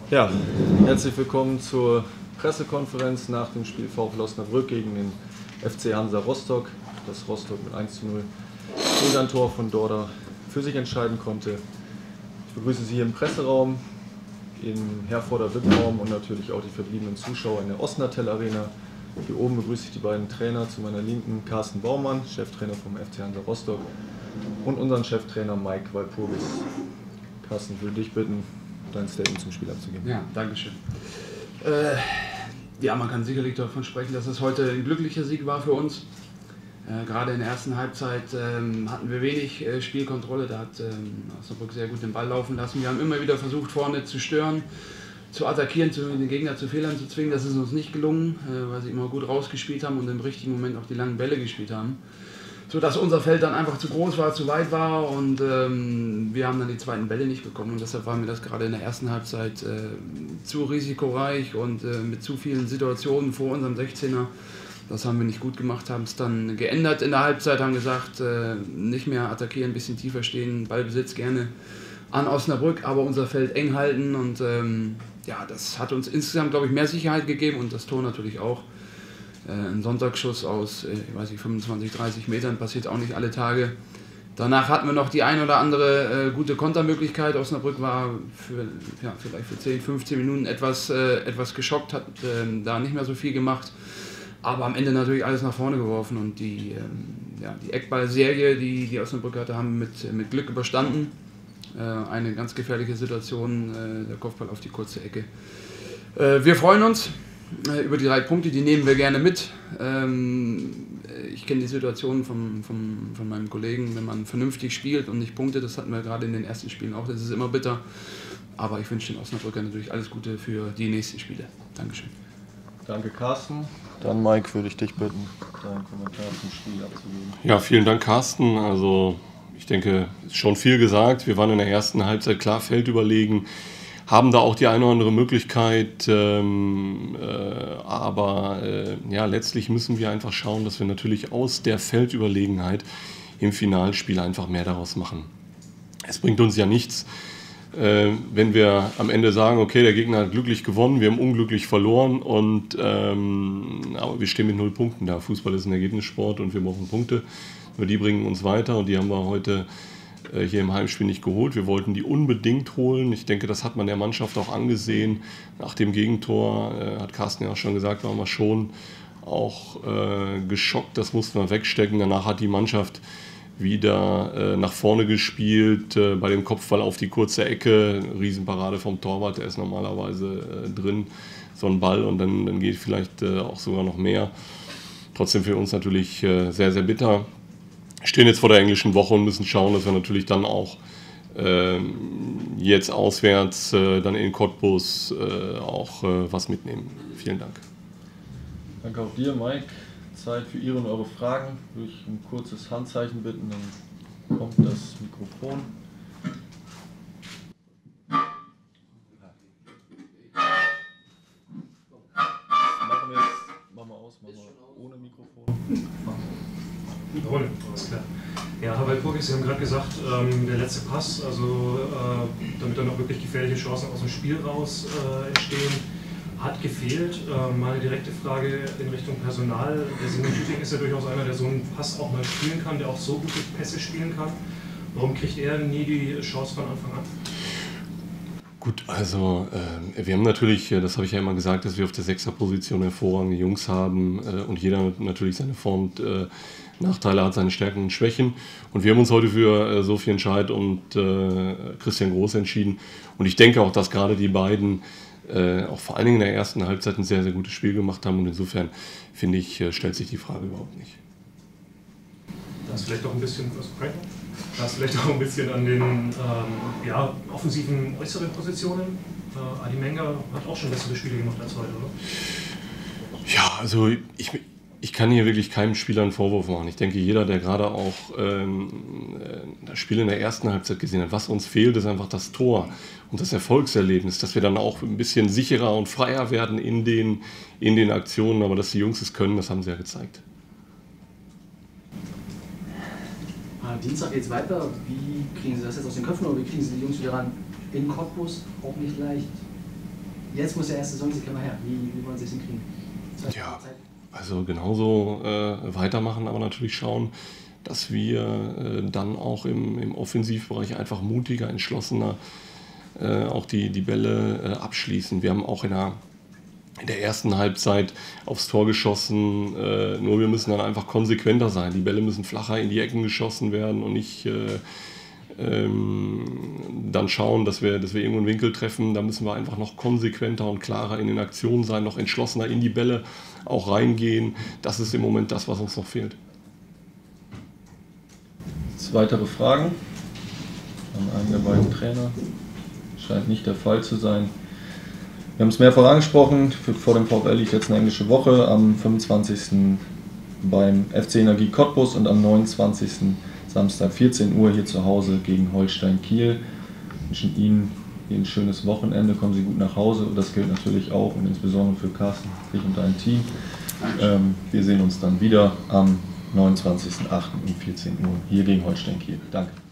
Ja, herzlich willkommen zur Pressekonferenz nach dem Spiel VfL Osnabrück gegen den FC Hansa Rostock, das Rostock mit 1:0 durch ein Tor von Dorda für sich entscheiden konnte. Ich begrüße Sie hier im Presseraum, im Herforder VIP-Raum und natürlich auch die verbliebenen Zuschauer in der Osnatel Arena. Hier oben begrüße ich die beiden Trainer, zu meiner Linken Carsten Baumann, Cheftrainer vom FC Hansa Rostock, und unseren Cheftrainer Mike Walpurgis. Carsten, ich würde dich bitten, dein Statement zum Spiel abzugeben. Ja, Dankeschön. Ja, man kann sicherlich davon sprechen, dass es heute ein glücklicher Sieg war für uns. Gerade in der ersten Halbzeit hatten wir wenig Spielkontrolle, da hat Osnabrück sehr gut den Ball laufen lassen. Wir haben immer wieder versucht, vorne zu stören, zu attackieren, den Gegner zu Fehlern zu zwingen. Das ist uns nicht gelungen, weil sie immer gut rausgespielt haben und im richtigen Moment auch die langen Bälle gespielt haben. Sodass unser Feld dann einfach zu groß war, zu weit war und wir haben dann die zweiten Bälle nicht bekommen. Und deshalb war mir das gerade in der ersten Halbzeit zu risikoreich und mit zu vielen Situationen vor unserem 16er. Das haben wir nicht gut gemacht, haben es dann geändert in der Halbzeit, haben gesagt, nicht mehr attackieren, ein bisschen tiefer stehen, Ballbesitz gerne an Osnabrück, aber unser Feld eng halten. Und ja, das hat uns insgesamt, glaube ich, mehr Sicherheit gegeben und das Tor natürlich auch. Ein Sonntagsschuss aus, ich weiß nicht, 25, 30 Metern passiert auch nicht alle Tage. Danach hatten wir noch die ein oder andere gute Kontermöglichkeit. Osnabrück war vielleicht für 10, 15 Minuten etwas geschockt, hat da nicht mehr so viel gemacht. Aber am Ende natürlich alles nach vorne geworfen und die Eckballserie, die Osnabrück hatte, haben mit Glück überstanden. Eine ganz gefährliche Situation, der Kopfball auf die kurze Ecke. Wir freuen uns über die 3 Punkte, die nehmen wir gerne mit. Ich kenne die Situation von meinem Kollegen, wenn man vernünftig spielt und nicht punktet, das hatten wir gerade in den ersten Spielen auch, das ist immer bitter. Aber ich wünsche den Osnabrückern natürlich alles Gute für die nächsten Spiele. Dankeschön. Danke, Carsten. Dann, Mike, würde ich dich bitten, deinen Kommentar zum Spiel abzugeben. Ja, vielen Dank, Carsten. Also, ich denke, es ist schon viel gesagt. Wir waren in der ersten Halbzeit klar feldüberlegen, haben da auch die eine oder andere Möglichkeit, aber letztlich müssen wir einfach schauen, dass wir natürlich aus der Feldüberlegenheit im Finalspiel einfach mehr daraus machen. Es bringt uns ja nichts, wenn wir am Ende sagen, okay, der Gegner hat glücklich gewonnen, wir haben unglücklich verloren, aber wir stehen mit 0 Punkten da. Fußball ist ein Ergebnissport und wir brauchen Punkte, nur die bringen uns weiter und die haben wir heute hier im Heimspiel nicht geholt. Wir wollten die unbedingt holen. Ich denke, das hat man der Mannschaft auch angesehen. Nach dem Gegentor, hat Carsten ja auch schon gesagt, waren wir schon auch geschockt. Das mussten wir wegstecken. Danach hat die Mannschaft wieder nach vorne gespielt, bei dem Kopfball auf die kurze Ecke. Riesenparade vom Torwart, der ist normalerweise drin, so ein Ball, und dann geht vielleicht auch sogar noch mehr. Trotzdem für uns natürlich sehr, sehr bitter. Stehen jetzt vor der englischen Woche und müssen schauen, dass wir natürlich dann auch jetzt auswärts dann in Cottbus auch was mitnehmen. Vielen Dank. Danke auch dir, Mike. Zeit für Ihre und eure Fragen. Durch ein kurzes Handzeichen bitten, dann kommt das Mikrofon. Machen wir aus, machen wir ohne Mikrofon. Jawohl, alles klar. Ja, Herr Walpurgis, Sie haben gerade gesagt, der letzte Pass, also damit dann auch wirklich gefährliche Chancen aus dem Spiel raus entstehen, hat gefehlt. Meine direkte Frage in Richtung Personal. Der Simon Tüting ist ja durchaus einer, der so einen Pass auch mal spielen kann, der auch so gute Pässe spielen kann. Warum kriegt er nie die Chance von Anfang an? Gut, also wir haben natürlich, das habe ich ja immer gesagt, dass wir auf der 6er-Position hervorragende Jungs haben und jeder natürlich seine Vor- und Nachteile hat, seine Stärken und Schwächen. Und wir haben uns heute für Sophie Entscheid und Christian Groß entschieden. Und ich denke auch, dass gerade die beiden auch vor allen Dingen in der ersten Halbzeit ein sehr, sehr gutes Spiel gemacht haben. Und insofern, finde ich, stellt sich die Frage überhaupt nicht. Das ist vielleicht auch ein bisschen, an den offensiven äußeren Positionen. Adi Menger hat auch schon bessere Spiele gemacht als heute, oder? Ja, also ich kann hier wirklich keinem Spieler einen Vorwurf machen. Ich denke, jeder, der gerade auch das Spiel in der ersten Halbzeit gesehen hat, was uns fehlt, ist einfach das Tor und das Erfolgserlebnis, dass wir dann auch ein bisschen sicherer und freier werden in den Aktionen, aber dass die Jungs es können, das haben sie ja gezeigt. Dienstag geht es weiter. Wie kriegen Sie das jetzt aus den Köpfen oder wie kriegen Sie die Jungs wieder ran? In Cottbus auch nicht leicht. Jetzt muss der erste Saisonsieg immer her. Wie wollen Sie es hinkriegen? Ja, also genauso weitermachen, aber natürlich schauen, dass wir dann auch im Offensivbereich einfach mutiger, entschlossener auch die Bälle abschließen. Wir haben auch in der ersten Halbzeit aufs Tor geschossen, nur wir müssen dann einfach konsequenter sein. Die Bälle müssen flacher in die Ecken geschossen werden und nicht dann schauen, dass wir irgendwo einen Winkel treffen. Da müssen wir einfach noch konsequenter und klarer in den Aktionen sein, noch entschlossener in die Bälle auch reingehen. Das ist im Moment das, was uns noch fehlt. Weitere Fragen an einen der beiden Trainer? Scheint nicht der Fall zu sein. Wir haben es mehrfach angesprochen, vor dem VfL liegt jetzt eine englische Woche, am 25. beim FC Energie Cottbus und am 29. Samstag 14 Uhr hier zu Hause gegen Holstein Kiel. Wir wünschen Ihnen ein schönes Wochenende, kommen Sie gut nach Hause und das gilt natürlich auch und insbesondere für Carsten, dich und dein Team. Wir sehen uns dann wieder am 29.08. um 14 Uhr hier gegen Holstein Kiel. Danke.